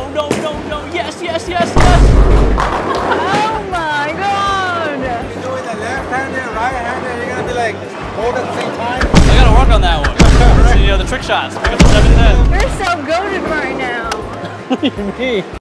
Yes, yes, yes, yes. Oh my god! You're doing the left-handed, right-handed, you're gonna be like, hold at the same time. I gotta work on that one. Right. You know, the trick shots. Pick up the 7-10. You're so goated right now. What do you mean?